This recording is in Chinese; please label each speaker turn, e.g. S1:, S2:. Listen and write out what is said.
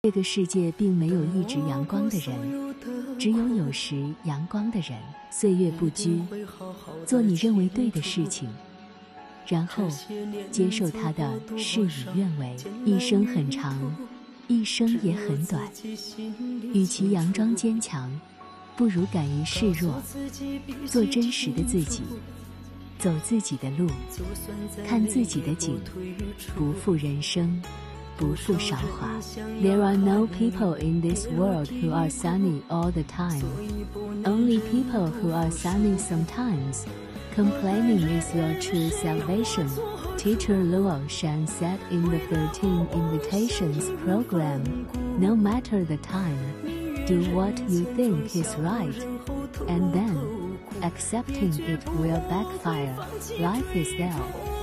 S1: 这个世界并没有一直阳光的人，只有有时阳光的人。岁月不居，做你认为对的事情，然后接受它的事与愿违。一生很长，一生也很短，与其佯装坚强，不如敢于示弱，做真实的自己，走自己的路，看自己的景，不负人生，不负韶华。There are no people in this world who are sunny all the time. Only people who are sunny sometimes. Complaining is your true salvation. Teacher Luo Shan said in the 13 Invitations program, no matter the time, do what you think is right, and then accepting it will backfire. Life is there.